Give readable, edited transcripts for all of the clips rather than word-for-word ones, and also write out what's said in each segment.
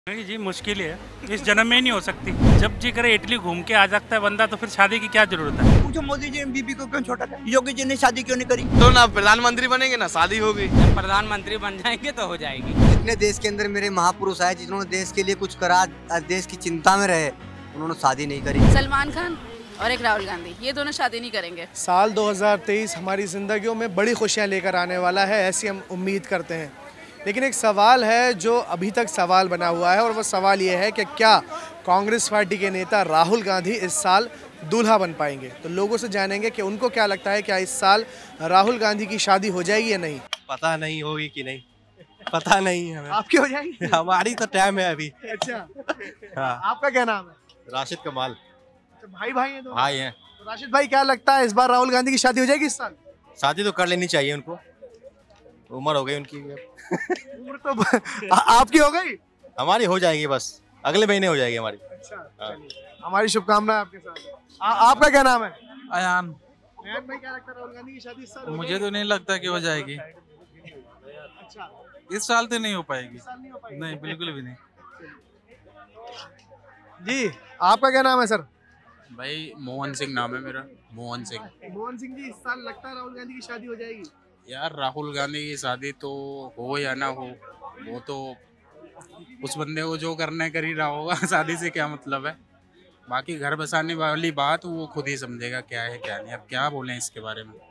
नहीं जी, मुश्किल है। इस जन्म में ही नहीं हो सकती। जब जी करे इटली घूम के आ सकता है बंदा, तो फिर शादी की क्या जरूरत है। पूछो मोदी जी ने बीबी को क्यों छोटा था, योगी जी ने शादी क्यों नहीं करी। तो ना प्रधानमंत्री बनेंगे ना शादी होगी। जब प्रधानमंत्री बन जाएंगे तो हो जाएगी। जितने देश के अंदर मेरे महापुरुष आए जिन्होंने देश के लिए कुछ करा, देश की चिंता में रहे, उन्होंने शादी नहीं करी। सलमान खान और एक राहुल गांधी, ये दोनों शादी नहीं करेंगे। साल 2023 हमारी ज़िंदगियों में बड़ी खुशियां लेकर आने वाला है, ऐसी हम उम्मीद करते हैं। लेकिन एक सवाल है जो अभी तक सवाल बना हुआ है, और वो सवाल ये है कि क्या कांग्रेस पार्टी के नेता राहुल गांधी इस साल दूल्हा बन पाएंगे। तो लोगों से जानेंगे कि उनको क्या लगता है, क्या इस साल राहुल गांधी की शादी हो जाएगी या नहीं। पता नहीं होगी कि नहीं, पता नहीं हमें। आपकी हो जाएगी? हमारी तो टाइम है अभी। अच्छा, हाँ। आपका क्या नाम है? राशिद कमाल। तो भाई हैं दो? भाई हैं। तो राशिद भाई, क्या लगता है इस बार राहुल गांधी की शादी हो जाएगी इस साल? शादी तो कर लेनी चाहिए उनको, उम्र हो गई उनकी। उम्र तो आपकी हो गई? हमारी हो जाएगी, बस अगले महीने हो जाएगी हमारी। अच्छा, हमारी शुभकामनाएं आपके साथ। आपका क्या नाम है? अयान। अयान भाई, क्या लगता है राहुल गांधी की शादी इस साल? मुझे तो नहीं लगता कि हो जाएगी। अच्छा, इस साल तो नहीं हो पाएगी। इस साल नहीं हो पाएगी? नहीं, बिल्कुल भी नहीं। जी, आपका क्या नाम है सर? भाई मोहन सिंह नाम है मेरा। मोहन सिंह। मोहन सिंह जी, इस साल लगता है राहुल गांधी की शादी हो जाएगी? यार राहुल गांधी की शादी तो हो या ना हो, वो तो उस बंदे को जो करना है कर ही रहा होगा। शादी से क्या मतलब है। बाकी घर बसाने वाली बात वो खुद ही समझेगा क्या है क्या नहीं। अब क्या बोलें इसके बारे में।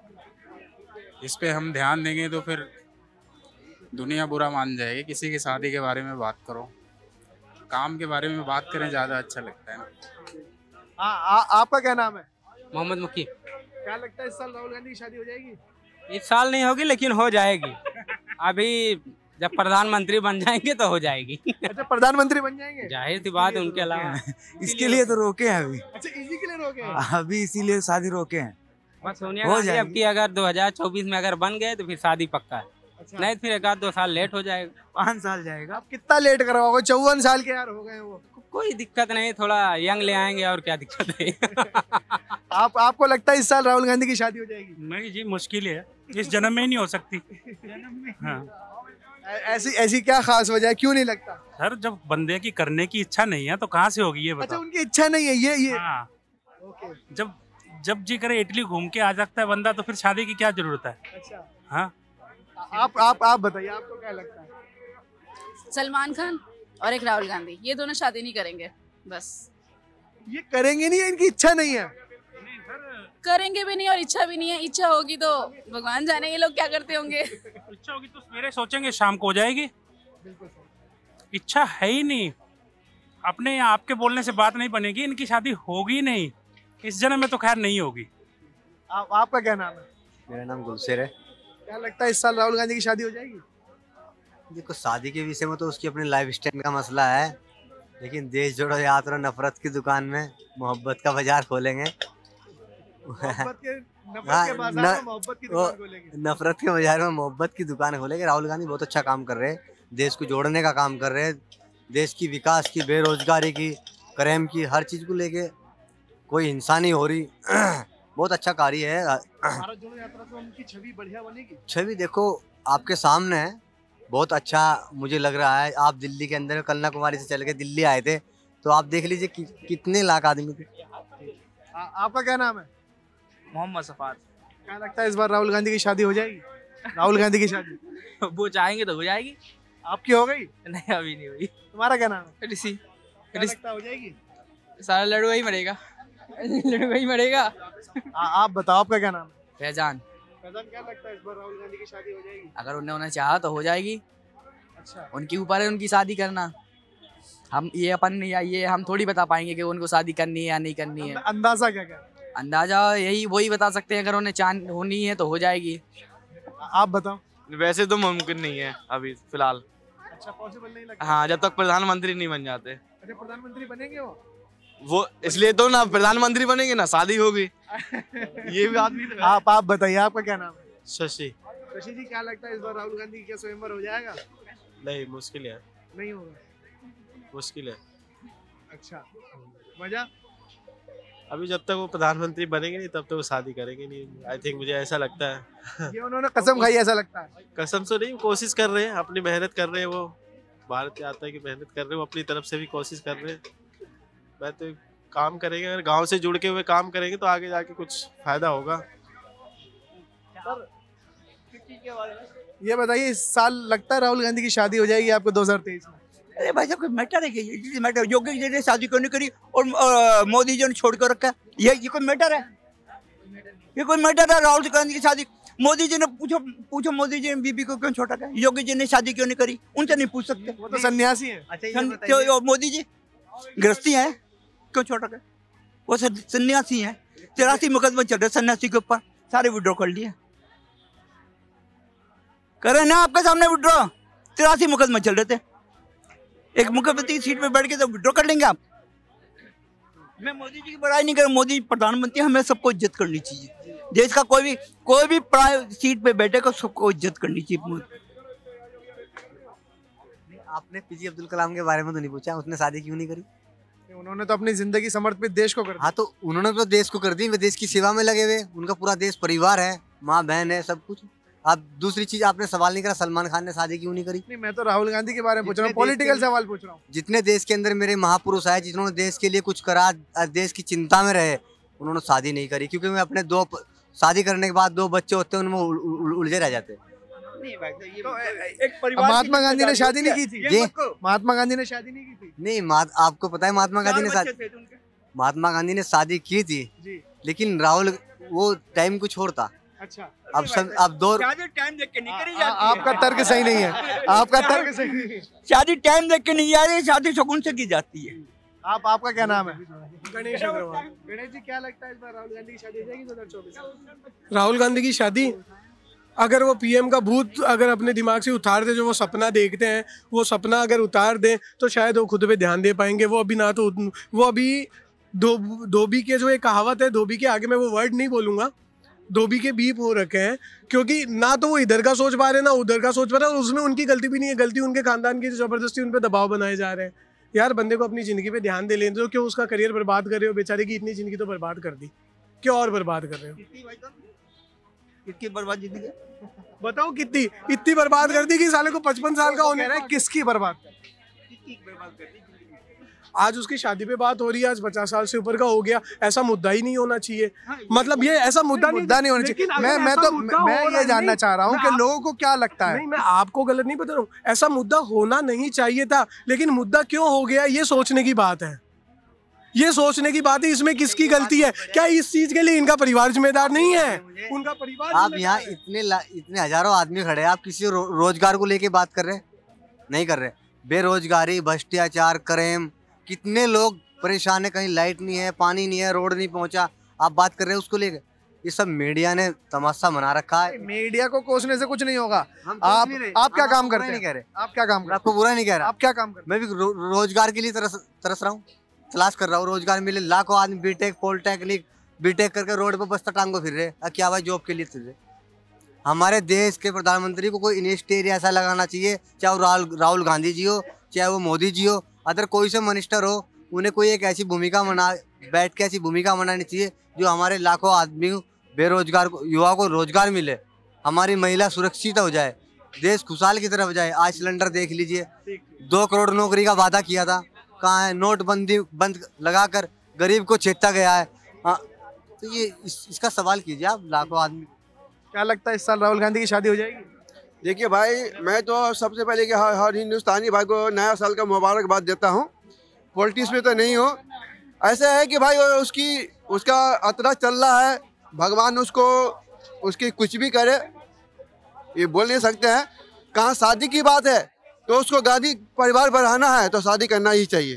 इस पे हम ध्यान देंगे तो फिर दुनिया बुरा मान जाएगी। किसी की शादी के बारे में बात करो, काम के बारे में बात करें, ज़्यादा अच्छा लगता है ना। आपका क्या नाम है? मोहम्मद मुकी। क्या लगता है इस साल राहुल गांधी की शादी हो जाएगी? इस साल नहीं होगी लेकिन हो जाएगी। अभी जब प्रधानमंत्री बन जाएंगे तो हो जाएगी। अच्छा, प्रधानमंत्री बन जाएंगे? जाहिर सी बात है, उनके अलावा। इसके लिए तो रोके हैं अभी। अच्छा, इसी के लिए रोके हैं? अभी इसीलिए शादी रोके हैं। बस सोनिया गांधी अब की अगर 2024 में अगर बन गए तो फिर शादी पक्का है। अच्छा। नहीं तो फिर 1-2 साल लेट हो जाएगा। 5 साल जाएगा। आप कितना लेट करवाओगे? 54 साल के यार हो गए वो। कोई दिक्कत नहीं, थोड़ा यंग ले आएंगे और क्या दिक्कत है। आपको लगता है इस साल राहुल गांधी की शादी हो जाएगी? नहीं जी, मुश्किल है। इस जन्म में ही नहीं हो सकती। हाँ। ऐसी क्या खास वजह है, क्यों नहीं लगता? सर, जब बंदे की करने की इच्छा नहीं है तो कहाँ से होगी ये अच्छा, बताओ। उनकी इच्छा नहीं है ये। हाँ। ओके। जब जी करे इटली घूम के आ सकता है बंदा, तो फिर शादी की क्या जरूरत है। अच्छा, हाँ। आप बताइए, आपको क्या लगता है? सलमान खान और एक राहुल गांधी, ये दोनों शादी नहीं करेंगे। बस ये करेंगे नहीं, इनकी इच्छा नहीं है। करेंगे भी नहीं और इच्छा भी नहीं है। इच्छा होगी तो भगवान जाने ये लोग क्या करते होंगे। इच्छा होगी तो सवेरे सोचेंगे शाम को हो जाएगी। इच्छा है ही नहीं। अपने आपके बोलने से बात नहीं बनेगी। इनकी शादी होगी नहीं, इस जन्म में तो खैर नहीं होगी। आपका क्या नाम है? मेरा नाम गुलशेर है। क्या लगता है इस साल राहुल गांधी की शादी हो जाएगी? देखो, शादी के विषय में तो उसकी अपनी लाइफ स्टाइल का मसला है, लेकिन देश जोड़ो यात्रा नफरत की दुकान में मोहब्बत का बाजार खोलेंगे। नफरत के बाजार में मोहब्बत की दुकान खोलेंगे। नफरत के बाजार में मोहब्बत की दुकान खोलेंगे। राहुल गांधी बहुत अच्छा काम कर रहे हैं, देश को जोड़ने का काम कर रहे हैं, देश की विकास की, बेरोजगारी की, क्राइम की, हर चीज को लेके कोई हिंसा नहीं हो रही। बहुत अच्छा कार्य है। भारत जोड़ो यात्रा से उनकी छवि बढ़िया बनेगी। छवि देखो आपके सामने है, बहुत अच्छा मुझे लग रहा है। आप दिल्ली के अंदर कन्याकुमारी से चल के दिल्ली आए थे, तो आप देख लीजिए कितने लाख आदमी थे। आपका क्या नाम है? मोहम्मद सफार। क्या लगता है इस बार राहुल गांधी की शादी हो जाएगी? राहुल गांधी की शादी वो चाहेंगे तो हो जाएगी। आपकी हो गई? नहीं, अभी नहीं हुई। तुम्हारा क्या नाम है? ऋषि। क्या लगता है हो जाएगी? सारा लड़ुआ ही मरेगा। लड़ुआ ही मरेगा। आप बताओ, आपका क्या नाम है? फैजान। फैजान, क्या लगता है इस बार राहुल गांधी की शादी हो जाएगी? अगर उन्होंने चाहा तो हो जाएगी। अच्छा, उनके ऊपर है उनकी शादी करना। हम ये हम थोड़ी बता पाएंगे कि उनको शादी करनी है या नहीं करनी है। अंदाजा क्या? अंदाजा यही वही बता सकते हैं, अगर उन्हें चांद होनी है तो हो जाएगी। आप बताओ। वैसे तो मुमकिन नहीं है अभी फिलहाल। अच्छा, पॉसिबल नहीं लगता? हाँ, जब तक प्रधानमंत्री नहीं बन जाते। अच्छा, प्रधानमंत्री बनेंगे वो इसलिए तो ना प्रधानमंत्री बनेंगे ना शादी होगी। ये भी आदमी तो है। आप बताइए, आपका क्या नाम है? शशि। शशि जी, क्या लगता है इस बार राहुल गांधी की क्या स्वयंवर हो जाएगा? नहीं, मुश्किल है। नहीं होगा? मुश्किल है। अच्छा, वजह? अभी जब तक वो प्रधानमंत्री बनेंगे नहीं तब तक वो शादी करेंगे नहीं। आई थिंक, मुझे ऐसा लगता है। ये उन्होंने कसम खाई, ऐसा लगता है। कसम से नहीं, कोशिश कर रहे हैं, अपनी मेहनत कर रहे हैं वो। भारतीय जनता की मेहनत कर रहे हैं, वो अपनी तरफ से भी कोशिश कर रहे हैं। मैं तो काम करेंगे, अगर गांव से जुड़ के हुए काम करेंगे तो आगे जाके कुछ फायदा होगा। ये बताइए, इस साल लगता है राहुल गांधी की शादी हो जाएगी आपको 2023 में? अरे भाई साहब, कोई मैटर है क्या? ये मैटर योगी जी ने शादी क्यों नहीं करी और मोदी जी ने छोड़ कर रखा है? ये कोई मैटर है? ये कोई मैटर है? राहुल गांधी की शादी मोदी जी ने पूछो मोदी जी ने बीबी को क्यों छोड़ा है? योगी जी ने शादी क्यों नहीं करी? उनसे नहीं पूछ सकते, वो तो सन्यासी है। अच्छा, मोदी जी गृहस्थी है, क्यों छोड़ा है? वो सन्यासी है। 83 मुकदमे चल रहे सन्यासी के ऊपर, सारे विड्रॉ कर लिए। करे ना आपके सामने विड्रॉ, 83 मुकदमे चल रहे थे। एक मुख्यमंत्री की सीट पे बैठ के तो विड्रॉ कर लेंगे आप? मैं मोदी जी की बड़ाई नहीं कर रहा, मोदी प्रधानमंत्री, हमें सबको इज्जत करनी चाहिए। देश का कोई भी सीट पे बैठे को सबको इज्जत करनी चाहिए। आपने पीजे अब्दुल कलाम के बारे में तो नहीं पूछा, उसने शादी क्यों नहीं करी? उन्होंने तो अपनी जिंदगी समर्पित देश को कर दी। हाँ, तो उन्होंने तो देश को कर दी, वे देश की सेवा में लगे हुए, उनका पूरा देश परिवार है, माँ बहन है, सब कुछ। आप दूसरी चीज आपने सवाल नहीं करा, सलमान खान ने शादी क्यों नहीं करी? नहीं, मैं तो राहुल गांधी के बारे में पूछ रहा हूँ, पॉलिटिकल सवाल पूछ रहा हूँ। जितने देश के अंदर मेरे महापुरुष आए, जिन्होंने देश के लिए कुछ करा, देश की चिंता में रहे, उन्होंने शादी नहीं करी, क्योंकि मैं अपने शादी करने के बाद 2 बच्चे होते हैं, उनमें उलझे रह जाते। महात्मा गांधी ने शादी नहीं की थी जी? महात्मा गांधी ने शादी नहीं की थी? नहीं, आपको पता है महात्मा गांधी ने शादी की थी, लेकिन राहुल वो टाइम कुछ और था। अच्छा, अब टाइम देख के नहीं करी जाती। आपका तर्क सही नहीं है, आपका तर्क सही नहीं है। शादी टाइम देख के नहीं जाती, शादी शगुन से की जाती है। आपका क्या नाम है? गणेश अग्रवाल। गणेश जी, क्या लगता है इस बार राहुल गांधी की शादी हो जाएगी 2024? राहुल गांधी की शादी, अगर वो पीएम का भूत अगर अपने दिमाग से उतार दे, जो वो सपना देखते हैं, वो सपना अगर उतार दें तो शायद वो खुद पे ध्यान दे पाएंगे। वो अभी धोबी के जो एक कहावत है, धोबी के आगे मैं वो वर्ड नहीं बोलूंगा, धोबी के बीप हो रखे हैं, क्योंकि ना तो वो इधर का सोच पा रहे ना उधर का सोच पा रहे, और उसमें उनकी गलती भी नहीं है, गलती उनके खानदान की, जो जबरदस्ती उन पर दबाव बनाए जा रहे हैं। यार, बंदे को अपनी जिंदगी पे ध्यान दे लेने दो, क्यों उसका करियर बर्बाद कर रहे हो? बेचारे की इतनी जिंदगी तो बर्बाद कर दी, क्यों और बर्बाद कर रहे हो? कितनी बर्बाद जिंदगी बताओ, कितनी इतनी बर्बाद कर दी कि साले को 55 साल का होने। किसकी बर्बाद? आज उसकी शादी पे बात हो रही है, आज 50 साल से ऊपर का हो गया, ऐसा मुद्दा ही नहीं होना चाहिए। मतलब ये ऐसा मुद्दा नहीं होना चाहिए। मैं ये जानना चाह रहा हूँ कि लोगों को क्या लगता है। नहीं, मैं आपको गलत नहीं बता रहा हूँ, ऐसा मुद्दा होना नहीं चाहिए था, लेकिन मुद्दा क्यों हो गया, ये सोचने की बात है। ये सोचने की बात है, इसमें किसकी गलती है? क्या इस चीज के लिए इनका परिवार जिम्मेदार नहीं है? उनका परिवार। आप यहाँ इतने हजारों आदमी खड़े हैं, आप किसी रोजगार को लेके बात कर रहे? नहीं कर रहे। बेरोजगारी, भ्रष्टाचार, क्राइम, कितने लोग परेशान है, कहीं लाइट नहीं है, पानी नहीं है, रोड नहीं पहुंचा, आप बात कर रहे हैं उसको लेके? ये सब मीडिया ने तमाशा बना रखा है। मीडिया को कोसने से कुछ नहीं होगा। आप क्या काम करते हैं? आप क्या काम? आपको बुरा नहीं कह रहा, आप क्या काम करते? मैं भी रोजगार के लिए तरस रहा हूँ, तलाश कर रहा हूँ, रोजगार मिले। लाखों आदमी बीटेक, पॉलिटेक्निक, बीटेक करके रोड पर बस्ता टांग को फिर रहे। क्या भाई, जॉब के लिए फिर रहे? हमारे देश के प्रधानमंत्री को कोई इनिशिएटिव ऐसा लगाना चाहिए, चाहे वो राहुल गांधी जी हो, चाहे वो मोदी जी हो, अदर कोई से मिनिस्टर हो, उन्हें कोई एक ऐसी भूमिका बैठ के ऐसी भूमिका बनानी चाहिए जो हमारे लाखों आदमी बेरोजगार युवा को रोजगार मिले, हमारी महिला सुरक्षित हो जाए, देश खुशहाल की तरफ जाए। आज सिलेंडर देख लीजिए, 2 करोड़ नौकरी का वादा किया था, कहाँ है? नोटबंदी बंद लगाकर गरीब को छेड़ता गया है। हाँ, तो ये इसका सवाल कीजिए आप, लाखों आदमी। क्या लगता है इस साल राहुल गांधी की शादी हो जाएगी? देखिए भाई, मैं तो सबसे पहले कि हर हिंदुस्तानी भाई को नया साल का मुबारकबाद देता हूँ। पॉलिटिक्स में तो नहीं हो, ऐसा है कि भाई उसका अतरा चल रहा है, भगवान उसकी कुछ भी करे, ये बोल नहीं सकते हैं। कहाँ शादी की बात है तो उसको गांधी परिवार बढ़ाना है तो शादी करना ही चाहिए।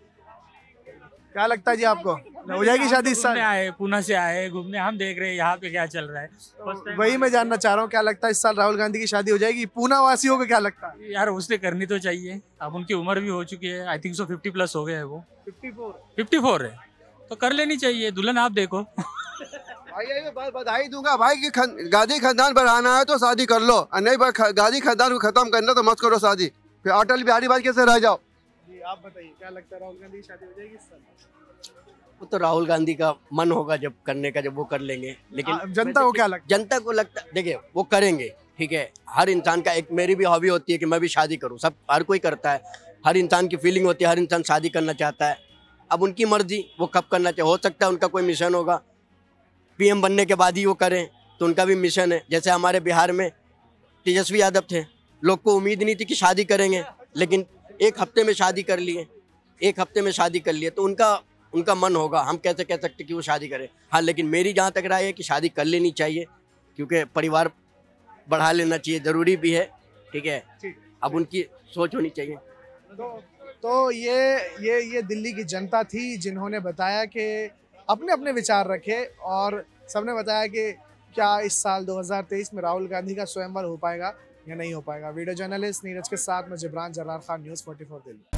क्या लगता है जी आपको, हो जाएगी शादी इस साल? आए पुणे से आए घूमने, हम देख रहे हैं यहाँ पे क्या चल रहा है। तो वही मैं जानना चाह रहा हूँ, क्या लगता है इस साल राहुल गांधी की शादी हो जाएगी? पूना वासियों को क्या लगता है? यार, उसने करनी तो चाहिए, अब उनकी उम्र भी हो चुकी है, आई थिंक सो 50+ हो गए हैं वो। 54 है तो कर लेनी चाहिए। दुल्हन आप देखो। भाई ये बधाई दूंगा भाई कि गांधी खानदान बढ़ाना है तो शादी कर लो, और नहीं गांधी खानदान को खत्म करना तो मत करो शादी, फिर अटल बिहारी वाजपेयी कैसे रह जाओ। आप बताइए, क्या लगता है राहुल गांधी की शादी हो जाएगी इस साल? वो तो राहुल गांधी का मन होगा जब करने का, जब वो कर लेंगे। लेकिन जनता को क्या लगता है? जनता को लगता, देखिए वो करेंगे, ठीक है, हर इंसान का एक, मेरी भी हॉबी होती है कि मैं भी शादी करूं, सब हर कोई करता है, हर इंसान की फीलिंग होती है, हर इंसान शादी करना चाहता है। अब उनकी मर्जी, वो कब करना चाहिए, हो सकता है उनका कोई मिशन होगा, पीएम बनने के बाद ही वो करें, तो उनका भी मिशन है। जैसे हमारे बिहार में तेजस्वी यादव थे, लोग को उम्मीद नहीं थी कि शादी करेंगे, लेकिन एक हफ्ते में शादी कर लिए, एक हफ्ते में शादी कर लिए, तो उनका मन होगा, हम कैसे कह सकते कि वो शादी करें। हाँ, लेकिन मेरी जहाँ तक राय है कि शादी कर लेनी चाहिए, क्योंकि परिवार बढ़ा लेना चाहिए, ज़रूरी भी है, ठीक है। अब उनकी सोच होनी चाहिए। तो ये दिल्ली की जनता थी जिन्होंने बताया कि अपने अपने विचार रखे, और सबने बताया कि क्या इस साल 2023 में राहुल गांधी का स्वयंवर हो पाएगा या नहीं हो पाएगा। वीडियो जर्नलिस्ट नीरज के साथ मैं जिब्रान जलाल खान, न्यूज़ 44 दिल्ली।